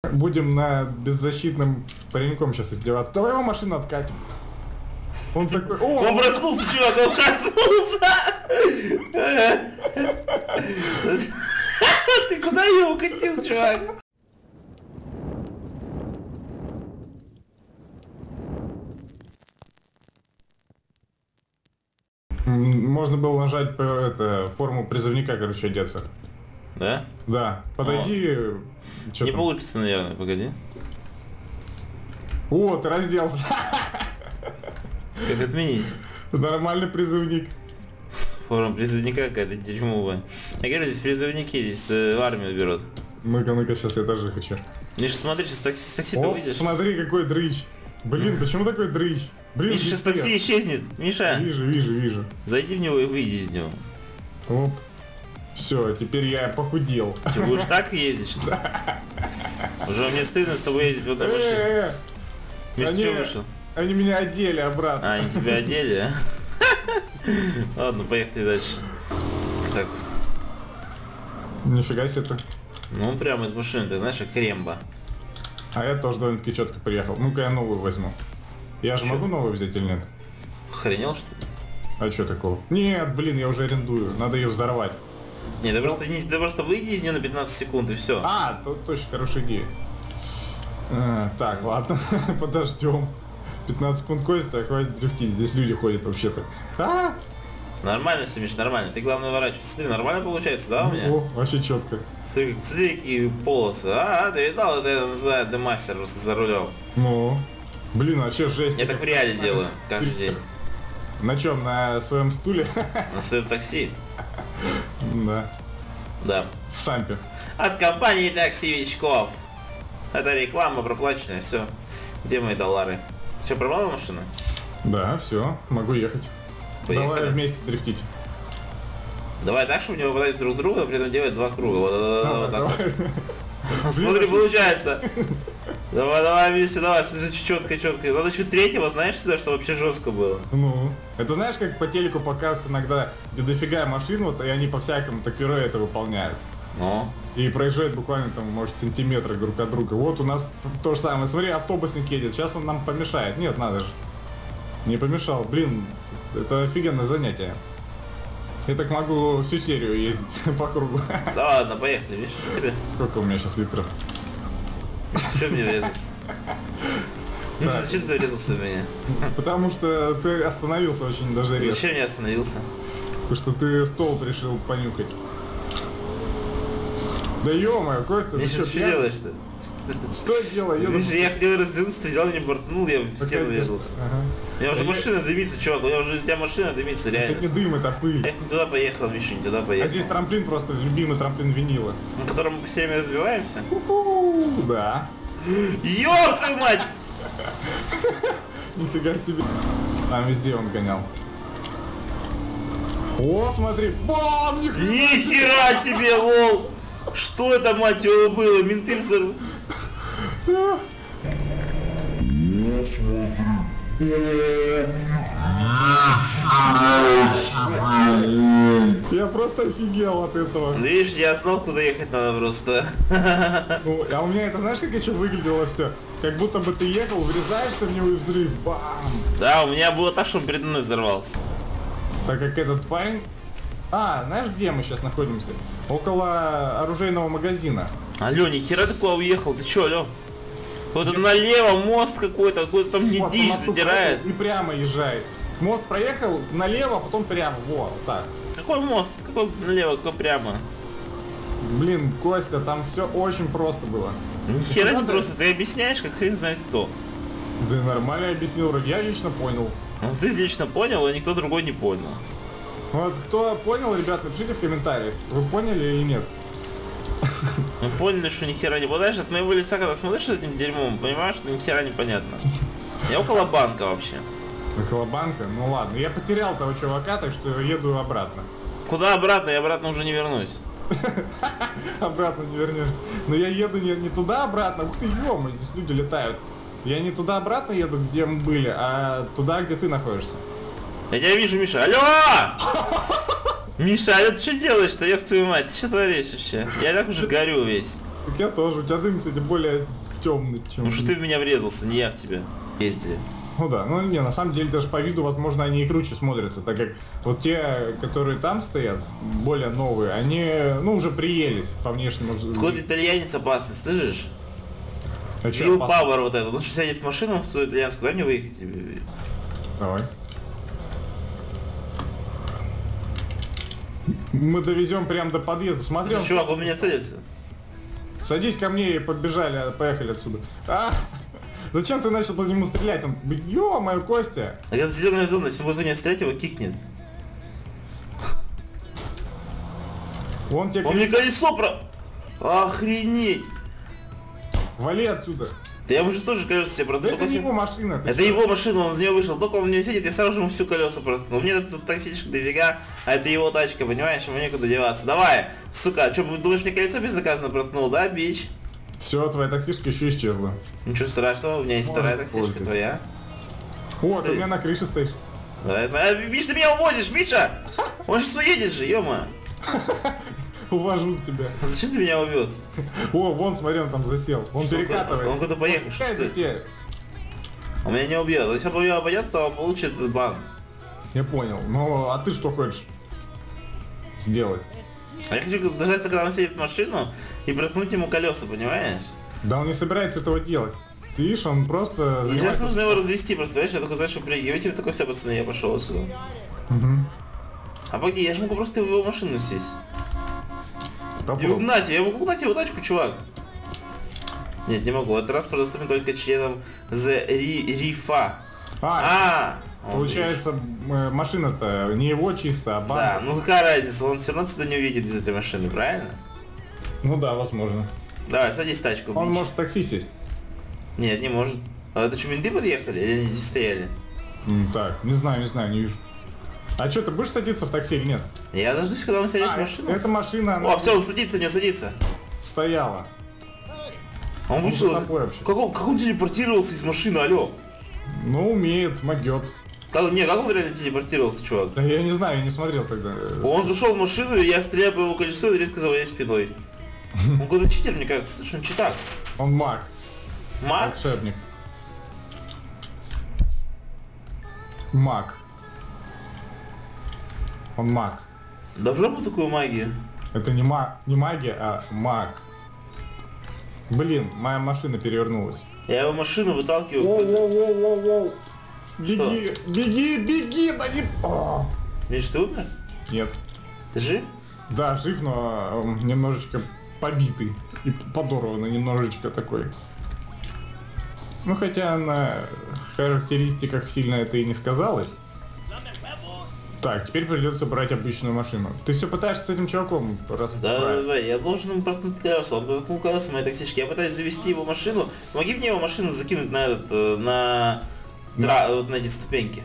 Будем над беззащитным пареньком сейчас издеваться. Давай его машину откатим. Он такой... О, он проснулся, чувак, он проснулся! Ты куда его укатил, чувак? можно было нажать форму призывника, короче, одеться. Да? Да. Подойди. Не получится, наверное, погоди. О, ты разделся. Как отменить? Нормальный призывник. Форма призывника какая-то дерьмовая. Я говорю, здесь призывники, здесь в армию берут. Ну-ка, ну-ка, сейчас я тоже хочу. Миша, смотри, сейчас с такси-то выйдешь. Смотри, какой дрыщ. Блин, почему такой дрыщ? Блин, Миша, сейчас такси исчезнет. Миша. Вижу. Зайди в него и выйди из него. Оп. Все, теперь я похудел. Ты будешь так ездить, что ли? Уже мне стыдно с тобой ездить в одной машине. Миша, ты что вышел? Они меня одели обратно. А, они тебя одели, а? Ладно, поехали дальше. Так. Нифига себе ты. Ну, прямо из машины, ты знаешь, как Рембо. А я тоже довольно-таки четко приехал. Ну-ка я новую возьму. Я же могу новую взять или нет? Охренел, что ли? А что такого? Нет, блин, я уже арендую. Надо ее взорвать. Не, ты просто выйди из нее на 15 секунд и все. А, тут точно хорошая идея. Так, ладно, подождем. 15 секунд Костя, хватит дрифтить. Здесь люди ходят вообще-то. Нормально все, Миш, нормально. Ты главное ворачивайся. Смотри, нормально получается, да, у меня? О, вообще четко. Смотри, какие полосы. Ты видал, это называют демастер просто за рулем. Ну, блин, вообще жесть. Я так в реале делаю каждый день. На чем? На своем стуле? На своем такси. Да. Да. В Сампе. От компании таксивичков. Это реклама проплаченная, все. Где мои доллары? Ты что, пробовал машину? Да, все, могу ехать. Поехали. Давай вместе дрифтить. Давай так, чтобы не выпадать друг друга, а при этом делать два круга. Вот так вот. Смотри, получается. Давай, Миша, давай, слушай, четко. Надо чуть третьего, знаешь, сюда, что вообще жестко было. Ну, это знаешь, как по телеку показывают иногда, где дофига машин, вот, и они по-всякому такие это выполняют. Ну. И проезжают буквально там, может, сантиметры друг от друга. Вот у нас то же самое. Смотри, автобусник едет, сейчас он нам помешает. Нет, надо же. Не помешал. Блин, это офигенное занятие. Я так могу всю серию ездить по кругу. Да ладно, поехали, видишь? Сколько у меня сейчас литров? Что мне врезался? Ну зачем ты врезался в меня? Потому что ты остановился очень даже резко. Зачем я остановился? Потому что ты столб решил понюхать. Да ё-моё, Костя, ты что делаешь-то? Что делаю? Видишь, я хотел разделиться, ты взял и не бортнул, я в стену врезался. У меня уже машина дымится, чувак, у меня уже из тебя машина дымится, реально. Это не дым, это пыль. Я не туда поехал, Миша, не туда поехал. А здесь трамплин просто, любимый трамплин винила. На котором мы все время разбиваемся? Да. Ёб твою мать! Нифига себе. Там везде он гонял. О, смотри, бам! Нихера себе, лол! Что это, мать его, было? Менты взорвали. Я просто офигел от этого. Видишь, я знал, куда ехать надо просто. Ну, а у меня это, знаешь, как еще выглядело все? Как будто бы ты ехал, врезаешься в него и взрыв. Бам! Да, у меня было так, что он передо мной взорвался. Так как этот парень... знаешь, где мы сейчас находимся? Около оружейного магазина. Алло, нихера ты куда уехал? Ты чё, алло? Вот налево мост какой-то там не дичь задирает. И прямо езжает. Мост проехал налево, а потом прямо. Вот так. Какой мост? Какой налево, какой прямо? Блин, Костя, там все очень просто было. Нихера не просто, ты объясняешь, как хрен знает кто. Да нормально объяснил, я лично понял. Ну ты лично понял, а никто другой не понял. Вот кто понял, ребят, напишите в комментариях, вы поняли или нет. Мы поняли, что нихера не понимаешь, от моего лица, когда смотришь этим дерьмом, понимаешь, что нихера непонятно. Я около банка вообще. Около банка? Ну ладно, я потерял того чувака, так что еду обратно. Куда обратно? Я обратно уже не вернусь. Обратно не вернешься. Но я еду не туда-обратно, ух ты, ё-моё, здесь люди летают. Я не туда-обратно еду, где мы были, а туда, где ты находишься. Я тебя вижу, Миша. Алло! Миша, а ты что делаешь-то, ёб твою мать? Ты что творишь вообще? Я так уже горю весь. Так я тоже. У тебя дым, кстати, более темный, чем... Ну что ты в меня врезался, не я в тебя. Ездили. Ну да, ну не, на самом деле даже по виду, возможно, они и круче смотрятся, так как вот те, которые там стоят, более новые, они, ну, уже приелись по внешнему. Какой-то итальянец опасный, слышишь? А чё Вилл опасно? Пауэр вот этот. Он сейчас сядет в машину, в свою итальянскую, дай мне выехать. Давай. Мы довезем прям до подъезда, смотри. Чувак, он меня садится. Садись ко мне и побежали, поехали отсюда. А! Зачем ты начал по нему стрелять? Он, ё-моё, Костя! А это зеленая зона, если буду не стрелять, его кикнет. Он тебе... Он мне колесо Охренеть! Вали отсюда! Да я ему же тоже колеса себе проткнул. Это не его машина. Это его машина, он из нее вышел. Только он в нее сидит, я сразу же ему всю колеса проткнул. Мне тут таксичек дофига, а это его тачка, понимаешь, ему некуда деваться. Давай, сука, что, думаешь, мне колесо безнаказанно проткнул, да, бич? Все, твоя таксишка еще исчезла. Ничего страшного, у меня есть вторая таксишка, твоя. О, ты у меня на крыше стоишь. Давай, Миш, ты меня увозишь, Миша! Он же уедет же, ё-мо! Увожу тебя. А зачем ты меня увез? О, вон, смотри, он там засел. Он перекатывается. Он куда поехал, что ты? Тебе. Он меня не убьет. Если он меня обойдет, то он получит бан. Я понял. Ну, а ты что хочешь сделать? А я хочу дождаться, когда он сядет в машину и проткнуть ему колеса, понимаешь? Да он не собирается этого делать. Ты видишь, он просто... И сейчас нужно его развести, просто, понимаешь? Я только знаю, что я тебе такой, все, пацаны, я пошел отсюда. Угу. А погоди, я же могу просто в его машину сесть. И Попробуй. угнать, я могу угнать его тачку, чувак. Нет, не могу. Этот раз доступен только членам The Рифа. Получается, машина-то не его чисто, а банда. Да, ну какая разница, он все равно сюда не увидит без этой машины, правильно? Ну да, возможно. Давай, садись в тачку. Он бич. может в такси сесть. Нет, не может. А это что, менты подъехали? Или они здесь стояли? Так, не знаю, не вижу. А что, ты будешь садиться в такси или нет? Я дождусь, когда он сядет в машину. Эта машина, она О, все, он садится, не садится. стояла. Он вышел. кто такой вообще? Как он телепортировался из машины, алло? Ну, умеет, могет. Как он реально телепортировался, чувак? Да я не знаю, я не смотрел тогда. Он зашел в машину, и я стреляю по его колесу и резко заводя спиной. Он какой-то читер, мне кажется, что он читак. Он маг, Маг? волшебник. Маг. Он маг. Давно был такую магию? Это не магия, а маг. Блин, моя машина перевернулась. Я его машину выталкиваю. Воу. Беги, беги, да не... О! Миш, ты умер? Нет. Ты жив? Да, жив, но немножечко побитый. И подорванный немножечко такой. Ну, хотя на характеристиках сильно это и не сказалось. Так, теперь придется брать обычную машину. Ты все пытаешься с этим чуваком Да, я должен ему проткнуть колеса. Он проткнул колеса моей таксички. Я пытаюсь завести его машину. Помоги мне его машину закинуть на этот, вот на эти ступеньки.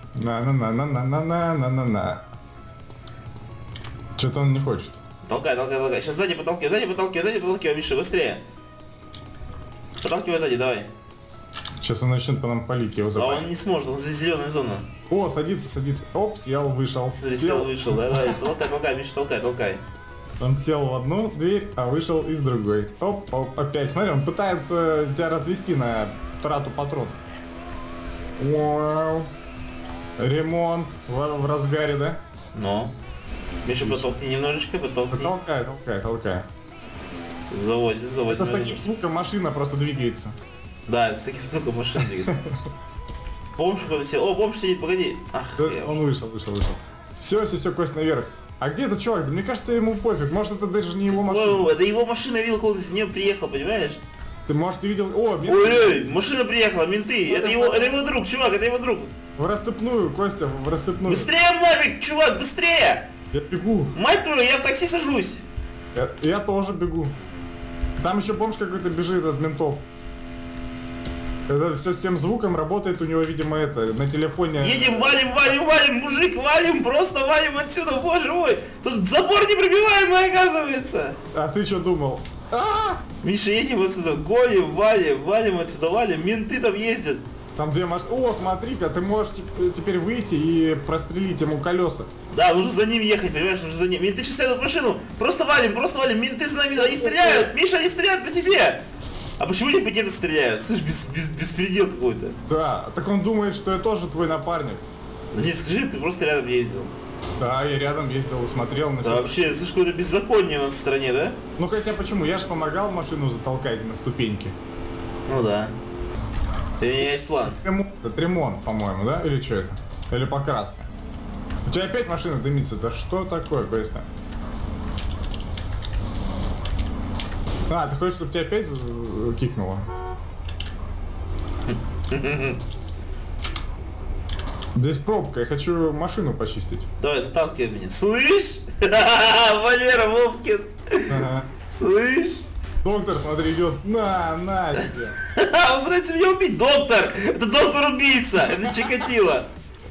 На. Что-то он не хочет. Толкай. Сейчас сзади потолкивай, Миша, быстрее. Поталкивай сзади, давай. Сейчас он начнет по нам палить, его А запалить. он не сможет, он здесь зеленая зона. О, садится. Опс, я вышел. Смотри, сел, вышел, давай. Толкай, Миша, толкай. Он сел в одну дверь, а вышел из другой. Оп, опять. Смотри, он пытается тебя развести на трату патрон. Вау. Ремонт в разгаре, да? Но. Миша, потолкни немножечко, потолкни. Толкай. Заводим. Это с таким звуком машина просто двигается. Да, с таким звуком машина двигается. Бомж куда сел. О, бомж сидит, погоди. Ах, Он вышел. Все, Кость, наверх. А где этот чувак? Да мне кажется, ему пофиг. Может, это даже не его машина. Это его машина, я видел, куда с нее приехал, понимаешь? Ты, может, ты видел... О, Ой, машина приехала, менты. Это его друг, чувак, это его друг. В рассыпную, Костя, в рассыпную. Быстрее, Мавик, чувак, быстрее! Я бегу. Мать твою, я в такси сажусь. Я тоже бегу. Там еще бомж какой-то бежит от ментов. Это все с тем звуком работает у него, видимо, это, на телефоне. Едем, валим, мужик, просто валим отсюда, боже мой. Тут забор непробиваемый, оказывается. А ты что думал? Миша, едем отсюда, гоним, валим отсюда, менты там ездят. Там две машины. О, смотри-ка, ты можешь теперь выйти и прострелить ему колеса. Да, нужно за ним ехать, понимаешь, нужно за ним. Менты сейчас едут в машину, просто валим, менты за нами, они стреляют, Миша, они стреляют по тебе. А почему не по тебе стреляют? Слышь, беспредел какой-то. Да, так он думает, что я тоже твой напарник. Да нет, скажи, ты просто рядом ездил. Да, я рядом ездил и смотрел на Да вообще, слышь, какое-то беззаконие у нас в стране, да? Ну хотя почему? Я же помогал машину затолкать на ступеньки. Ну да. У меня есть план. Это ремонт, по-моему, да? Или что это? Или покраска? У тебя опять машина дымится. Да что такое, быстро? А, ты хочешь, чтобы тебя опять кикнуло? Здесь пробка, я хочу машину почистить. Давай, заталкивай меня. Слышь? Валера Вовкин. Ага. Слышь? Доктор, смотри, идет. На тебе. Он пытается меня убить. Доктор! Это доктор-убийца! Это Чикатило.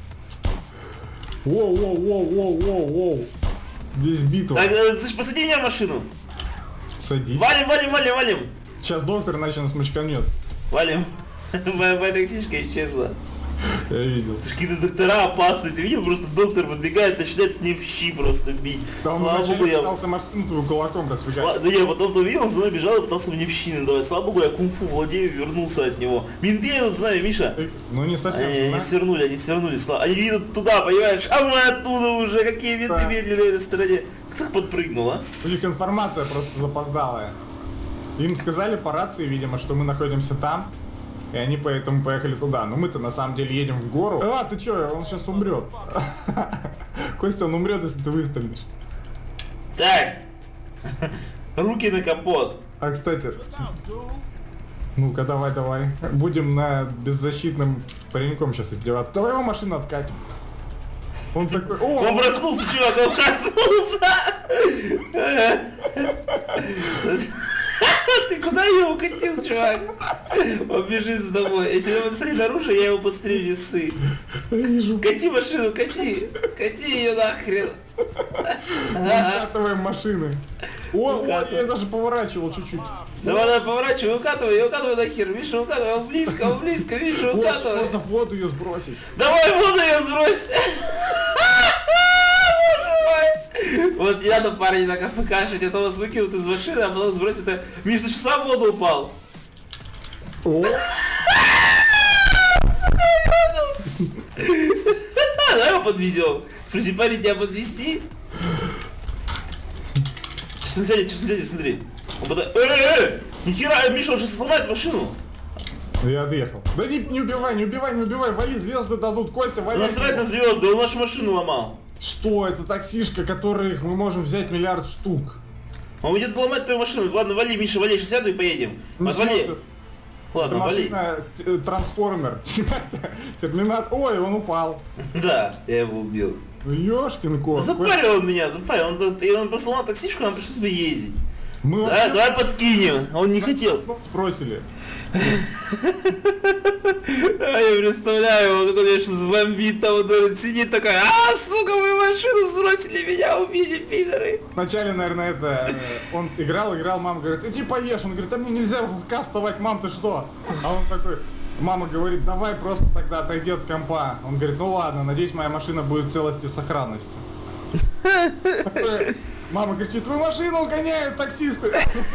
Воу. Здесь битва. Так, слышь, посади меня в машину. Садись. Валим. Сейчас доктор иначе нас мочканет. Валим. Моя токсичка исчезла. Я видел. Какие-то доктора опасные. Ты видел, просто доктор подбегает, начинает мне в щи просто бить. Да он Слава богу, я... пытался машину твою кулаком расфигать. Да я потом-то увидел, он за мной бежал и пытался мне в щи надавать. Слава богу, я кунг-фу владею, вернулся от него. Менты едут с нами, Миша. Ну не совсем. Они свернули. Они едут туда, понимаешь? А мы оттуда уже. Какие менты медленные на этой стороне. Кто подпрыгнул, а? У них информация просто запоздалая. Им сказали по рации, видимо, что мы находимся там. И они поэтому поехали туда. Но мы-то на самом деле едем в гору. А, ты чё, он сейчас умрет. Костя, он умрет, если ты выстрелишь. Так. Руки на капот. А, кстати. Ну-ка, давай. Будем на беззащитным пареньком сейчас издеваться. Давай его машину откатим. Он такой... О, он проснулся, чувак, он проснулся. Ты куда его укатил, чувак? Он бежит за тобой. Если он стоит наружу, я его подстрелю весы. Кати машину, кати ее нахрен. Укатываем машины. О, я даже поворачивал чуть-чуть. Давай, поворачивай, укатывай нахер. Миша, укатывай, он близко, Миша, укатывай. Можно в воду ее сбросить. Давай в воду ее сбрось. Вот я на парне на КФК, а то вас выкинут из машины, а потом сбросит это. Миш, ты что, сам в воду упал? О! Давай его подвезем. Спроси, парень, тебя подвезти? Что сядет, смотри. Он нихера, Миша, он сейчас сломает машину. Я отъехал. Да не убивай, вали, звезды дадут, Костя, вали. Насрать на звезды, он нашу машину ломал. Что? Это таксишка, которых мы можем взять миллиард штук. Он будет ломать твою машину. Ладно, вали, Миша, вали, сейчас сяду и поедем. Вали. Ладно, вали. Трансформер. Терминатор. Ой, он упал. Да, я его убил. Ёшкин кот. Запарил он меня, он послал таксишку, нам пришлось бы ездить. Мы да, давай подкинем. Он не хотел. Спросили. Я представляю, он такой сейчас бомбит, там он сидит такой, сука, мою машину сбросили, меня убили, пидоры. Вначале, наверное, это, он играл, мама говорит, иди поешь, он говорит, а мне нельзя в ВК вставать, мам, ты что? А он такой, мама говорит, давай просто тогда отойди от компа. Он говорит, ну ладно, надеюсь, моя машина будет в целости и сохранности. Мама кричит, твою машину угоняют таксисты.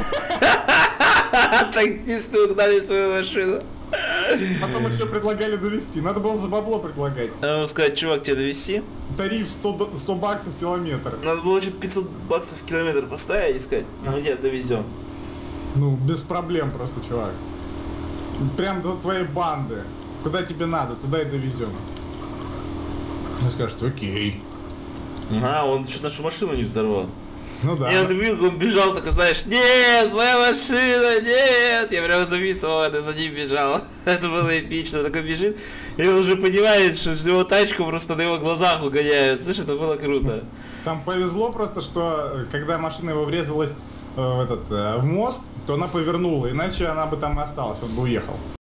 Таксисты угнали твою машину. Потом еще предлагали довести. Надо было за бабло предлагать. Надо сказать, чувак, тебе довести? Тариф 100 баксов в километр. Надо было еще 500 баксов в километр поставить и сказать, ну нет, довезем. Ну, без проблем просто, чувак. Прям до твоей банды. Куда тебе надо, туда и довезем. Он скажет, окей. Он что нашу машину не взорвал. Ну да. Я видел, он бежал, так знаешь, нет, моя машина, нет. Я прямо записывал это, за ним бежал. Это было эпично, такой бежит. И он уже понимает, что его тачку просто на его глазах угоняют. Слышь, это было круто. Там повезло просто, что когда машина его врезалась в мост, то она повернула, иначе она бы там и осталась, он бы уехал.